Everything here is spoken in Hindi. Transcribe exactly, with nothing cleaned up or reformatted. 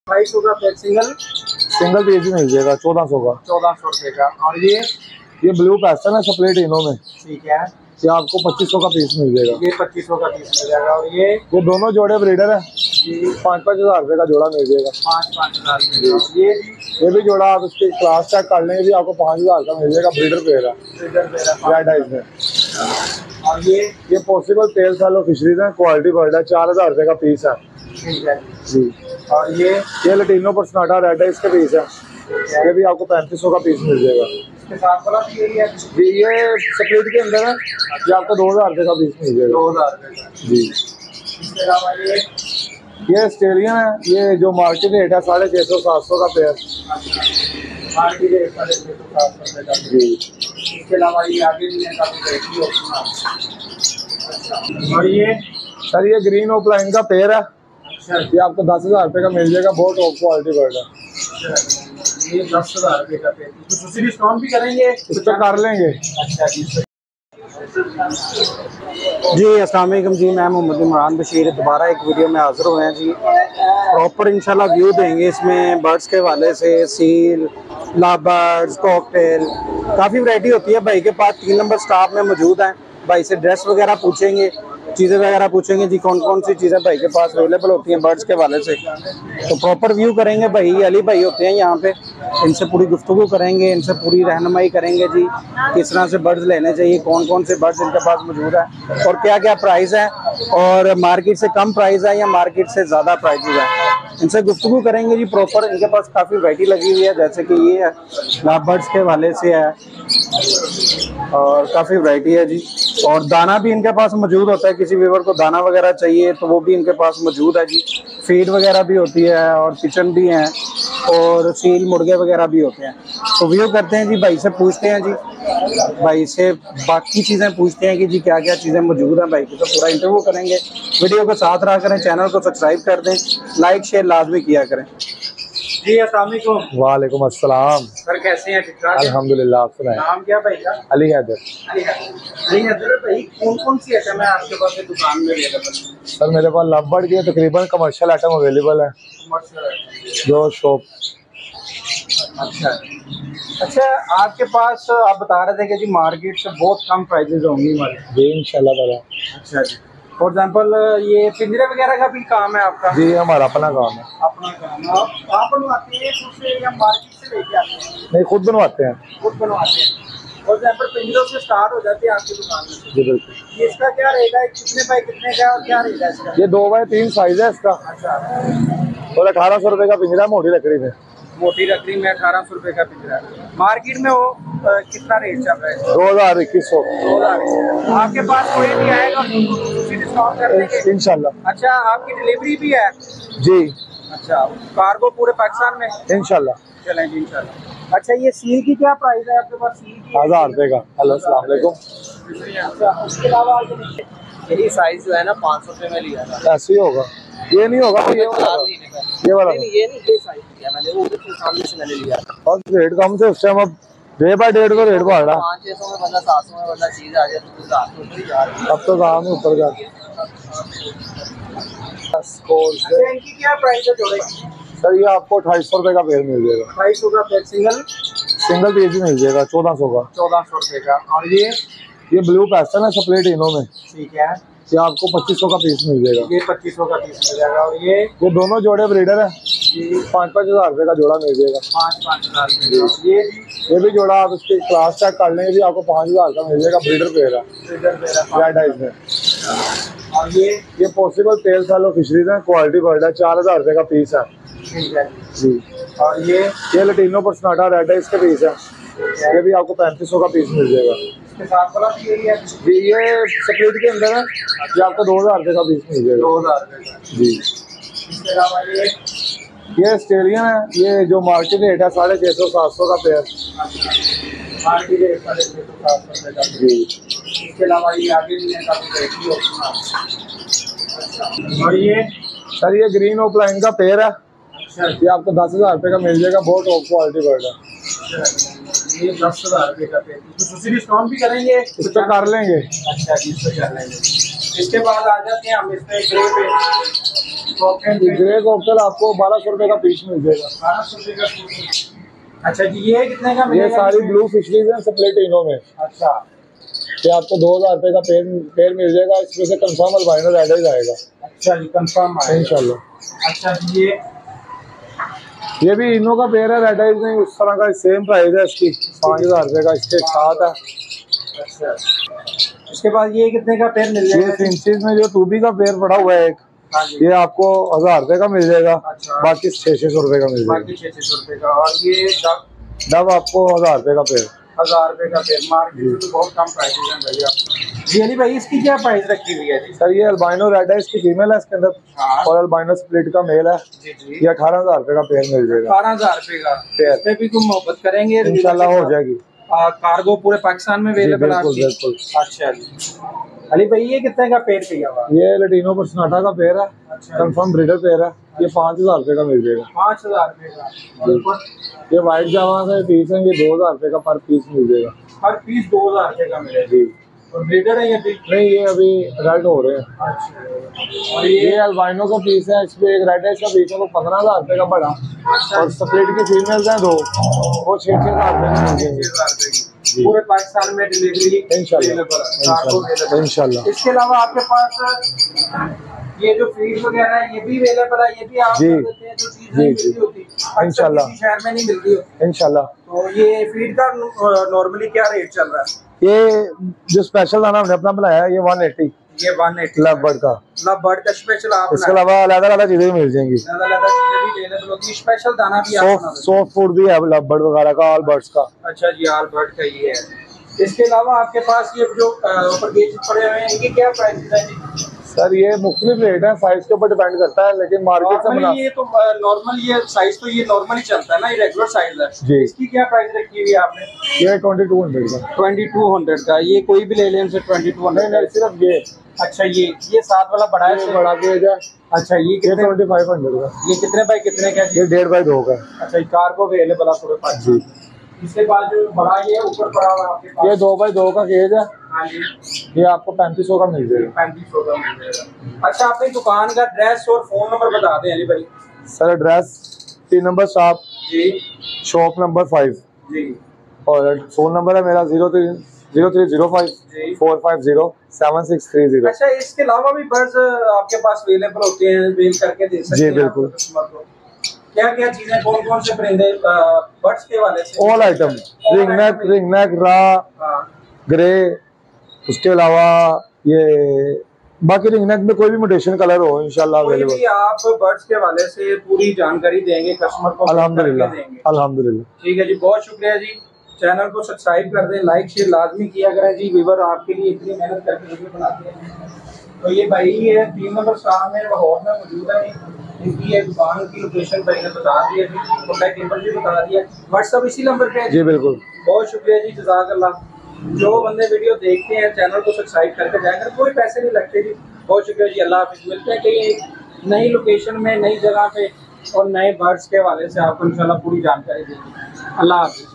बाईस सौ का पैक सिंगल सिंगल पीस भी मिल जाएगा चौदह सौ का चौदह सौ रुपए का। और ये ये ब्लू पैसन है सप्लेट इनो में, ठीक है, ये आपको पच्चीस सौ का पीस मिल जाएगा। ये पच्चीस सौ का पीस मिल जाएगा। और ये ये दोनों जोड़े ब्रीडर है, पाँच पाँच हजार रुपए का जोड़ा मिल जाएगा। पाँच पाँच हजार ये ये भी जोड़ा आप इसकी क्लास चेक कर लेंगे भी आपको पाँच हजार का मिल जाएगा। ब्रीडर पेयर है रेड आइज में। और ये ये पॉसिबल तेल सालो फिशरीज है, क्वालिटी बर्ड है, चार हजार रुपए का पीस है। ठीक है जी। और ये ये लटीनो पर्सनाटा रेड आइज का पीस है, ये भी आपको पैंतीस सौ का पीस मिल जाएगा। इसके साथ वाला भी यही है जी। ये सप्लीट के अंदर है, ये आपको दो हजार रुपए का पीस मिल जाएगा। दो हजार रुपए का जी। इसके अलावा ये ये ऑस्ट्रेलियन है, ये जो मार्केट रेट है साढ़े छः सौ सात सौ का पेयर। मार्केट रेट साढ़े छः सौ सात सौ रुपए का जी। इसके अलावा ये आगे भी है काफी ऑप्शन। और ये सर ये ग्रीन ओपलाइन का पेयर है, अच्छा, ये आपको दस हजार रुपए का मिल जाएगा। बहुत टॉप क्वालिटी बर्ड है। ये दस हजार रुपए का पेड़, इसमें डिस्काउंट भी करेंगे, इस पर कर लेंगे। अच्छा जी। जी अस्सलाम वालेकुम जी, मैं मोहम्मद इमरान बशीर दोबारा एक वीडियो में हाजिर हुए हैं जी। प्रॉपर इंशाल्लाह व्यू देंगे इसमें बर्ड्स के वाले से, सील, लाव बर्ड्स, कॉकटेल, काफ़ी वैरायटी होती है। भाई के पास तीन नंबर स्टाफ में मौजूद हैं। भाई से ड्रेस वगैरह पूछेंगे, चीज़ें वगैरह पूछेंगे जी, कौन कौन सी चीज़ें भाई के पास अवेलेबल होती हैं बर्ड्स के वाले से। तो प्रॉपर व्यू करेंगे। भाई अली भाई होते हैं यहाँ पे, इनसे पूरी गुफ्तगू करेंगे, इनसे पूरी रहनुमाई करेंगे जी, किस तरह से बर्ड्स लेने चाहिए, कौन कौन से बर्ड्स इनके पास मौजूद है और क्या क्या प्राइस है, और मार्केट से कम प्राइस है या मार्केट से ज़्यादा प्राइजेज है। इनसे गुफ्तगू करेंगे जी प्रॉपर। इनके पास काफ़ी वैरायटी लगी हुई है, जैसे कि ये है लाव बर्ड्स के वाले से है और काफ़ी वैरायटी है जी। और दाना भी इनके पास मौजूद होता है, किसी व्यूअर को दाना वगैरह चाहिए तो वो भी इनके पास मौजूद है जी। फीड वगैरह भी होती है और किचन भी हैं और सील मुर्गे वगैरह भी होते हैं। तो व्यू करते हैं जी, भाई से पूछते हैं जी, भाई से बाकी चीज़ें पूछते हैं कि जी क्या क्या चीज़ें मौजूद हैं। भाई की तो पूरा इंटरव्यू करेंगे। वीडियो को साथ रहा करें, चैनल को सब्सक्राइब कर दें, लाइक शेयर लाजमी किया करें जी। अस्सलाम वालेकुम। वालेकुम अस्सलाम। सर कैसे हैं? ठीक ठाक? अल्हम्दुलिल्लाह। आप सुनाएं? नाम क्या भाई का? अली हैदर। अली हैदर भाई, कौन कौन सी आइटम है आपके पास दुकान में अवेलेबल? सर मेरे पास लव बर्ड की तकरीबन कमर्शियल आइटम अवेलेबल है जो शॉप। अच्छा अच्छा, आपके पास आप बता रहे थे कि जी मार्केट से बहुत कम प्राइजेज होंगी हमारे जी इंशाल्लाह ताला। अच्छा जी। फॉर एग्जाम्पल ये पिंजरे वगैरह का भी काम है आपका? जी हमारा अपना काम है। अपना काम है। आप आप बनवाते हैं खुद से या मार्केट से लेके आते हैं? नहीं खुद बनवाते हैं। खुद बनवाते हैं। फॉर एग्जाम्पल पिंजरों से स्टार्ट हो जाते हैं आपकी दुकान में? जी बिल्कुल। ये इसका क्या रहेगा, कितने बाई कितने का और क्या रहेगा इसका? ये दो बाई तीन साइज है इसका। अच्छा। और अठारह सौ रुपए का पिंजरा मोटी लकड़ी में। मोटी लकड़ी में अठारह सौ रुपए का पिंजरा। मार्केट में वो आ, कितना रेट चल रहा है? दो हजार इक्कीस सौ। दो हजार। आपके पास कोई भी आएगा उसी डिस्काउंट कर देंगे इंशाल्लाह। अच्छा, आपकी डिलीवरी भी है? जी। अच्छा, कार्गो पूरे पाकिस्तान में? इंशाल्लाह। चलें जी इंशाल्लाह। अच्छा, ये सील की क्या प्राइस है आपके पास? सील की हजार रुपए का। अस्सलाम वालेकुम। अच्छा, उसके अलावा यही साइज जो है ना पाँच सौ रुपये में लिया था। ऐसे ही होगा, ये नहीं होगा ये वाला, ये वाला नहीं, ये नहीं, ये साइज लिया मैंने, वो सामने से मैंने लिया। और रेट कम से उस टाइम अब डे बाय डेढ़ को रेट बढ़ रहा है। पाँच छः सौ में बंदा सात सौ में बंदा चीज आ जाए तो सात सौ ऊपर ही जा रही है। अब तो दाम ही ऊपर जा। इनकी क्या प्राइस है जोड़े? सर ये आपको अट्ठाईस सौ रुपए का पेयर मिल जाएगा। अट्ठाईस सौ का पेयर सिंगल सिंगल पीस भी मिल जाएगा चौदह सौ का। चौदह सौ रुपए का। और ये ये ब्लू पैसन है सप्लेट इनो में, ठीक है, ये आपको पच्चीस सौ का पीस मिल जाएगा। ये पच्चीस सौ का पीस मिल जाएगा। और ये ये दोनों जोड़े ब्रीडर है, पाँच पाँच हजार रुपए का जोड़ा मिल जाएगा। पाँच पाँच हजार ये ये भी जोड़ा आप इसकी क्लास चेक कर लेंगे भी आपको पाँच हजार का मिल जाएगा। ब्रीडर पेयर है रेड आइज में। और ये ये पॉसिबल तेल सालो फिशरीज है, क्वालिटी बर्ड है, चार हजार रुपए का पीस है। ठीक है जी। और ये ये लटीनो पर्सनाटा रेड आइज का पीस है, ये भी आपको पैंतीस सौ का पीस मिल जाएगा। इसके साथ वाला भी यही है जी। ये सप्लीट के अंदर है, ये आपको दो हजार रुपए का पीस मिल जाएगा। दो हजार रुपए का जी। इसके अलावा ये ये ऑस्ट्रेलियन है, ये जो मार्केट रेट है साढ़े छः सौ सात सौ का पेयर। मार्केट रेट साढ़े छः सौ सात सौ रुपए का जी। इसके अलावा ये आगे भी है काफी ऑप्शन। और ये सर ये ग्रीन ओपलाइन का पेयर है, अच्छा, ये आपको दस हजार रुपए का मिल जाएगा। बहुत टॉप क्वालिटी बर्ड है। ये दस हजार रुपए का पेयर, उससे डिस्काउंट भी करेंगे? इस पर कर लेंगे। अच्छा जी, इस पर कर लेंगे। इसके बाद आ जाते हैं हम इस पे ग्रे पे। ग्रे कॉकटेल आपको बारह सौ रुपए का पीस मिल जाएगा। बारह सौ रुपए का पीस। अच्छा जी, ये कितने का मिलेगा? ये सारी ब्लू फिशरीज हैं स्प्लिटिनो में। अच्छा, ये आपको दो हजार रुपए का पेड़ पेड़ मिल जाएगा। इसमें से कंफर्म अल्बाइनो रेड आइज आएगा। अच्छा जी, कंफर्म इंशाल्लाह। अच्छा जी, ये ये भी इनो का पेड़ है, रेड आइज नहीं उस तरह का, सेम प्राइस है इसकी, पाँच हजार रुपए का इसके साथ है। अच्छा, इसके बाद ये कितने का पेड़ मिल जाएगा? ये फिंचेस में जो टूबी का पेड़ पड़ा हुआ है एक, ये आपको हजार रुपए का मिल जाएगा। अच्छा, बाकी छह छह सौ रुपए का मिल जाएगा। बाकी छह छह सौ रुपए का। और ये डब डब आपको हजार रुपए का पेड़, हजार रुपए का पेड़। मार्केट में तो बहुत कम प्राइस है भैया। जी अली भाई, इसकी क्या प्राइस रखी हुई है? सर ये अल्बाइनो रेड है, इसकी फीमेल है इसके अंदर। हाँ। और अल्बाइनो स्प्लिट का मेल है। जी जी। ये अठारह हजार रुपए का पेड़ मिल जाएगा। अठारह हजार रुपए का पेड़। इस पे भी तुम मोहब्बत करेंगे इंशाल्लाह, हो जाएगी। कार्गो पूरे पाकिस्तान में अवेलेबल है आपकी? बिल्कुल। अच्छा जी अली भाई, ये कितने का पेड़ चाहिए हुआ? ये लटीनो पर्सनाटा का पेड़ है। अच्छा, कंफर्म ब्रीडर पेड़ है। ये पाँच हजार रुपए का मिल जाएगा। पाँच हजार रुपए का। ये व्हाइट जावा का पीस है, ये दो हजार रुपए का पर पीस मिल जाएगा। हर पीस दो हजार रुपए का मिलेगा जी। और ब्रीडर है ये भी? नहीं, ये अभी रेड हो रहे हैं। अच्छा, और ये, ये अल्बाइनो का पीस है, इसमें एक रेड है, इसका पीस है वो पंद्रह हजार रुपए का बड़ा। अच्छा, और स्प्लिट की फीमेल्स हैं दो, वो छह छह हजार रुपए की। पूरे पाकिस्तान में डिलीवरी इंशाल्लाह इंशाल्लाह। इसके अलावा आपके पास ये जो फीड वगैरह है ये भी अवेलेबल है? ये भी आप देते हैं जो चीज नहीं मिलती होती इंशाल्लाह, शहर में नहीं मिलती होती इंशाल्लाह। तो ये फीड का नॉर्मली क्या रेट चल रहा है? ये जो स्पेशल दाना हमने अपना बनाया है ये वन एटी। ये वन एटी लव बर्ड का, लव बर्ड का स्पेशल। आप इसके अलावा अलग अलग चीजें मिल जाएंगी, अलग अलग चीजें भी अवेलेबल होती है। स्पेशल दाना भी आप सॉफ्ट फूड भी है लव बर्ड वगैरह का, ऑल बर्ड्स का। अच्छा जी, ऑल बर्ड का ये है। इसके अलावा आपके पास ये जो ऊपर गेज पड़े हुए हैं इनकी क्या प्राइस है जी? सर ये मुख्तलिफ रेट है, साइज के ऊपर डिपेंड करता है, लेकिन मार्केट से बना ये तो नॉर्मल, ये साइज तो ये नॉर्मली चलता है ना, ये रेगुलर साइज है जी। इसकी क्या प्राइस रखी हुई है आपने? ये ट्वेंटी टू हंड्रेड का। ट्वेंटी टू हंड्रेड का। ये कोई भी ले लें हमसे ट्वेंटी टू हंड्रेड? नहीं, सिर्फ ये। अच्छा, ये ये सात वाला बड़ा है, बड़ा गेज है। अच्छा, ये कितने? ट्वेंटी फाइव हंड्रेड का। ये कितने बाई कितने का? ये डेढ़ बाई दो का। अच्छा, कार को अवेलेबल है पूरे पास जी। इसके बाद जो बड़ा ये ऊपर पड़ा हुआ आपके पास, ये दो बाई दो का गेज है। हाँ जी, ये आपको पैंतीस सौ का मिल जाएगा। पैंतीस सौ का मिल जाएगा। अच्छा, अपनी दुकान का एड्रेस और फोन नंबर बता दें अली भाई। सर एड्रेस तीन नंबर शॉप जी, शॉप नंबर फाइव जी, और फोन नंबर है मेरा zero three zero three zero five four five zero seven six three zero. अच्छा, इसके अलावा भी बर्ड्स आपके पास अवेलेबल होते हैं, बेल करके दे सकते हैं? जी बिल्कुल। क्या क्या चीजें, कौन कौन से परिंदे बर्ड्स के वाले से? All item, ring neck, ring neck, रा, ग्रे, उसके अलावा ये बाकी रिंग नेक में कोई भी म्यूटेशन कलर हो इंशाल्लाह अवेलेबल। आप बर्ड्स के वाले से पूरी जानकारी देंगे कस्टमर को? अल्हम्दुलिल्लाह अल्हम्दुलिल्लाह। ठीक है जी, बहुत शुक्रिया जी। चैनल को सब्सक्राइब कर दें, लाइक शेयर लाजमी किया करें जी। वीवर आपके लिए इतनी मेहनत करके वीडियो बनाते हैं। तो ये भाई है तीन नंबर शॉप में लाहौर में मौजूद है। इनकी ये दुकान की लोकेशन भाई ने बता दी है, कॉन्टैक्ट नंबर भी बता दिया, व्हाट्सअप इसी नंबर पे है जी। बिल्कुल, बहुत शुक्रिया जी, जज़ाकल्लाह। जो बंदे वीडियो देखते हैं चैनल को सब्सक्राइब करके जाएंगे, कोई पैसे नहीं लगते जी। बहुत शुक्रिया जी, अल्लाह हाफिज़। मिलते हैं कहीं नई लोकेशन में, नई जगह पे और नए बर्ड्स के हवाले से आपको इंशाल्लाह पूरी जानकारी देंगे। अल्लाह हाफिज़।